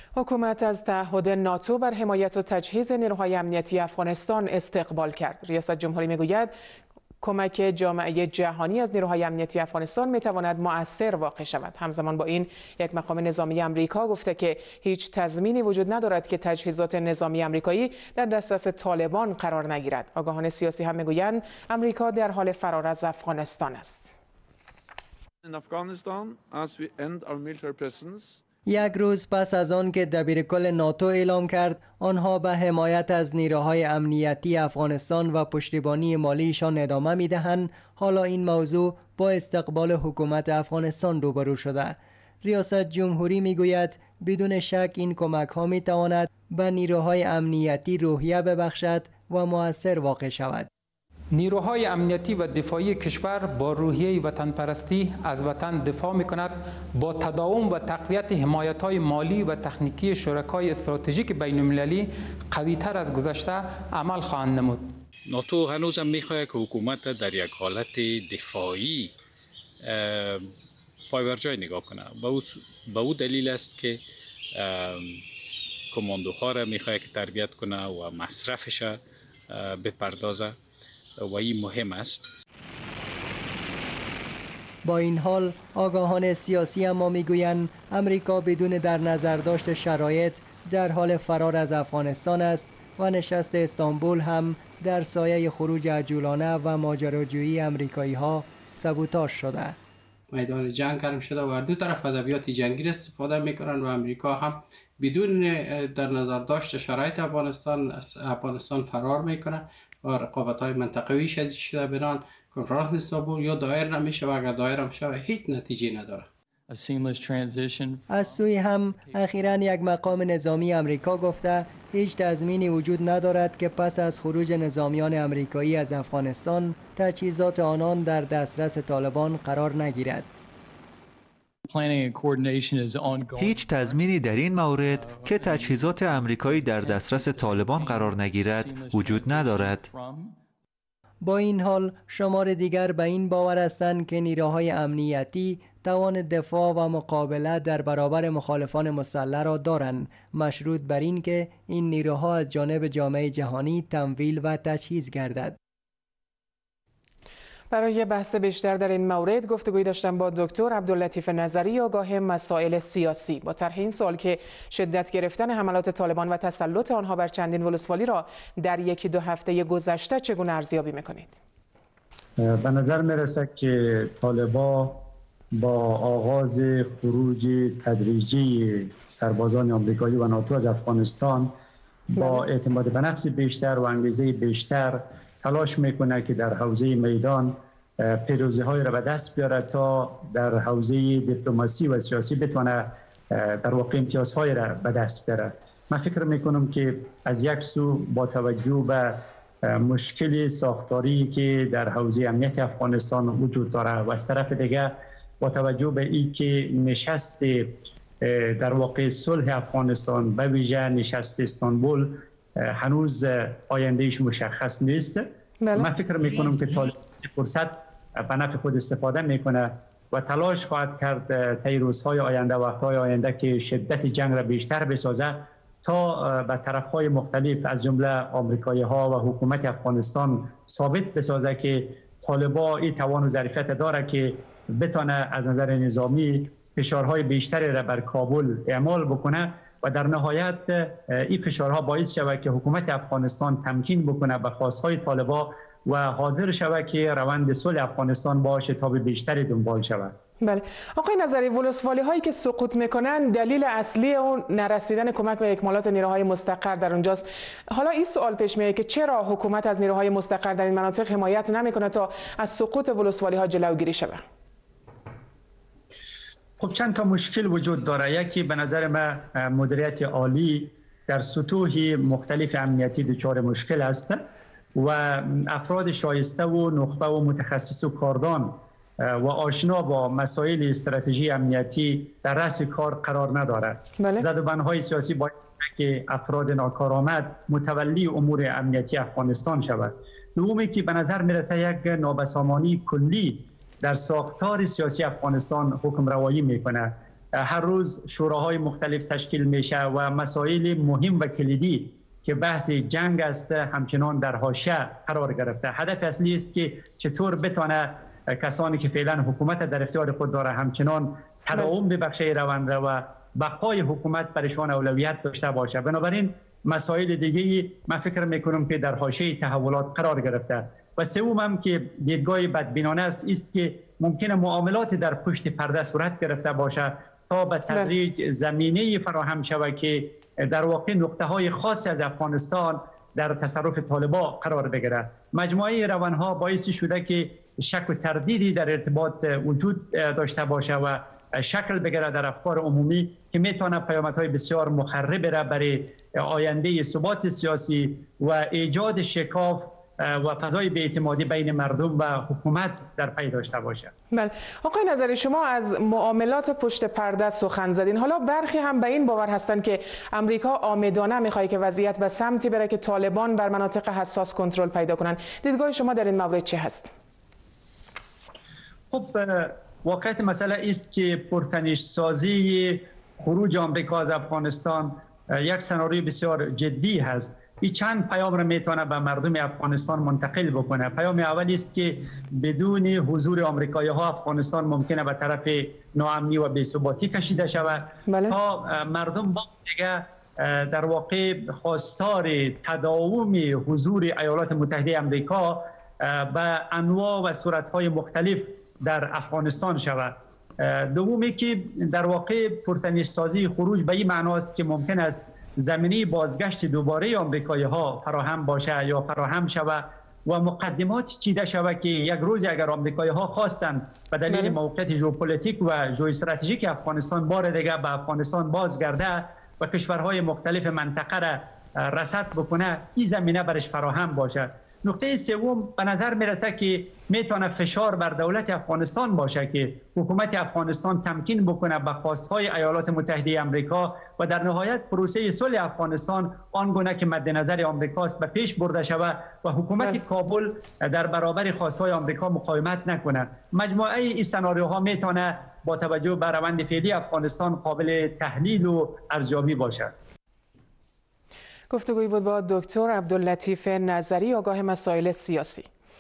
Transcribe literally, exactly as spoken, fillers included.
حکومت از تعهد ناتو بر حمایت و تجهیز نیروهای امنیتی افغانستان استقبال کرد. ریاست جمهوری میگوید کمک جامعه جهانی از نیروهای امنیتی افغانستان میتواند مؤثر واقع شود. همزمان با این یک مقام نظامی آمریکا گفته که هیچ تضمینی وجود ندارد که تجهیزات نظامی آمریکایی در دسترس طالبان قرار نگیرد. آگاهان سیاسی هم میگویند آمریکا در حال فرار از افغانستان است. یک روز پس از آن که دبیرکل ناتو اعلام کرد آنها به حمایت از نیروهای امنیتی افغانستان و پشتیبانی مالیشان ادامه میدهند، حالا این موضوع با استقبال حکومت افغانستان روبرو شده. ریاست جمهوری میگوید بدون شک این کمک ها می تواند به نیروهای امنیتی روحیه ببخشد و مؤثر واقع شود. نیروهای امنیتی و دفاعی کشور با روحیه وطن پرستی از وطن دفاع می کند. با تداوم و تقویت حمایت های مالی و تکنیکی شرکای استراتژیک بین المللی قوی تر از گذشته عمل خواهند نمود. ناتو هنوز هم می خواهد که حکومت در یک حالت دفاعی پایورجای نگاه کنه. به او دلیل است که کماندوها را می خواهد که تربیت کنه و مصرفش بپردازه و این مهم است. با این حال آگاهان سیاسی اما میگویند امریکا بدون در نظر داشت شرایط در حال فرار از افغانستان است و نشست استانبول هم در سایه خروج عجولانه و ماجراجویی امریکایی ها سبوتاژ شده. میدان جنگ گرم شده و دو طرف ادبیات جنگی استفاده میکنند و امریکا هم بدون در نظر داشت شرایط افغانستان افغانستان فرار میکنه و رقابت‌های منطقوی شدید شده بنان کنفرانس استانبول یا دایر نمیشه و اگر دایر هم شود هیچ نتیجه نداره. از سوی هم اخیراً یک مقام نظامی امریکا گفته هیچ تضمینی وجود ندارد که پس از خروج نظامیان امریکایی از افغانستان تجهیزات آنان در دسترس طالبان قرار نگیرد. هیچ تضمینی در این مورد که تجهیزات امریکایی در دسترس طالبان قرار نگیرد وجود ندارد. با این حال شمار دیگر به این باور هستند که نیروهای امنیتی توان دفاع و مقابله در برابر مخالفان مسلح را دارند، مشروط بر این که این نیروها از جانب جامعه جهانی تمویل و تجهیز گردد. برای بحث بیشتر در این مورد گفتگوی داشتم با دکتر عبداللطیف نظری، آگاه مسائل سیاسی. با طرح این سوال که شدت گرفتن حملات طالبان و تسلط آنها بر چندین ولسوالی را در یکی دو هفته گذشته چگونه ارزیابی میکنید؟ به نظر میرسه که طالبان با آغاز خروج تدریجی سربازان آمریکایی و ناتو از افغانستان با اعتماد به نفس بیشتر و انگیزه بیشتر تلاش میکنه که در حوزه میدان پیروزی های را به دست بیاره تا در حوزه دیپلماسی و سیاسی بتونه در واقع امتیازهای را به دست بیاره. من فکر میکنم که از یک سو با توجه به مشکل ساختاری که در حوزه امنیت افغانستان وجود داره و از طرف دیگه با توجه به این که نشست در واقع صلح افغانستان به ویژه نشست استانبول هنوز آیندهش مشخص نیست. بله. من فکر میکنم که طالبان فرصت به نفع خود استفاده میکنه و تلاش خواهد کرد طی روزهای آینده و وقتهای آینده که شدت جنگ را بیشتر بسازه تا به طرفهای مختلف از جمله آمریکایی ها و حکومت افغانستان ثابت بسازه که طالبان این توان و ظرفیت داره که بتونه از نظر نظامی فشارهای بیشتری را بر کابل اعمال بکنه و در نهایت این فشارها باعث شود که حکومت افغانستان تمکین بکنه به خواستهای طالبان و حاضر شود که روند صلح افغانستان با شتاب بیشتری دنبال شود. بله آقای نظری، ولسوالی هایی که سقوط میکنن دلیل اصلی اون نرسیدن کمک به اکمالات نیروهای مستقر در اونجاست. حالا این سوال پیش میاد که چرا حکومت از نیروهای مستقر در این مناطق حمایت نمیکنه تا از سقوط ولسوالی ها جلوگیری شود؟ خب چند تا مشکل وجود داره. یکی به نظر من مدیریت عالی در سطوح مختلف امنیتی دچار مشکل است و افراد شایسته و نخبه و متخصص و کاردان و آشنا با مسائل استراتژی امنیتی در رأس کار قرار ندارد. بله. زدوبندهای سیاسی باید که افراد ناکارآمد متولی امور امنیتی افغانستان شود. دومی که به نظر میرسه یک نابسامانی کلی در ساختار سیاسی افغانستان حکم روایی میکنه هر روز شوراهای مختلف تشکیل میشه و مسائل مهم و کلیدی که بحث جنگ است همچنان در حاشیه قرار گرفته. هدف اصلی است که چطور بتونه کسانی که فعلا حکومت در اختیار خود داره همچنان تداوم ببخشه روند و بقای حکومت برشان اولویت داشته باشه. بنابراین مسائل دیگه من فکر میکنم که در حاشیه تحولات قرار گرفته. و سوم هم که دیدگاه بدبینانه است است که ممکنه معاملات در پشت پرده صورت گرفته باشه تا به تدریج زمینه فراهم شود که در واقع نقطه های خاصی از افغانستان در تصرف طالبان قرار بگیره. مجموعه روانها باعث شده که شک و تردیدی در ارتباط وجود داشته باشه و شکل بگیره در افکار عمومی که میتونه پیامدهای بسیار مخرب را برای آینده ثبات سیاسی و ایجاد شکاف و فضای بی‌اعتمادی بین مردم و حکومت در پی داشته باشه. بله، آقای نظری، شما از معاملات پشت پرده سخن زدین. حالا برخی هم به این باور هستند که امریکا عامدانه میخواد که وضعیت به سمتی بره که طالبان بر مناطق حساس کنترل پیدا کنند. دیدگاه شما در این مورد چه هست؟ خب واقعیت مسئله است که پرتنش سازی خروج آمریکا از افغانستان یک سناریوی بسیار جدی هست. این چند پیام را میتونه به مردم افغانستان منتقل بکنه. پیام اول است که بدون حضور آمریکایی ها افغانستان ممکنه به طرف ناامنی و بی‌ثباتی کشیده شود. بله. تا مردم با دیگه در واقع خواستار تداوم حضور ایالات متحده آمریکا به انواع و صورت‌های مختلف در افغانستان شود. دومی که در واقع پرتنش سازی خروج به این معناست که ممکن است زمینه بازگشت دوباره آمریکایی ها فراهم باشه یا فراهم شود و مقدمات چیده شود که یک روز اگر آمریکایی ها خواستن به دلیل موقعیت ژئوپلیتیک و ژئواستراتژیک افغانستان بار دیگه به افغانستان بازگرده و کشورهای مختلف منطقه را رصد بکنه، این زمینه برش فراهم باشه. نقطه سوم به نظر میرسه که میتونه فشار بر دولت افغانستان باشه که حکومت افغانستان تمکین بکنه به خواستهای ایالات متحده آمریکا و در نهایت پروسه صلح افغانستان آنگونه که مد نظر آمریکاست به پیش برده شود و حکومت کابل در برابر خواستهای آمریکا مقاومت نکنه. مجموعه این سناریوها میتونه با توجه به روند فعلی افغانستان قابل تحلیل و ارزیابی باشد. گفتگویی بود با دکتر عبداللطیف نظری، آگاه مسائل سیاسی.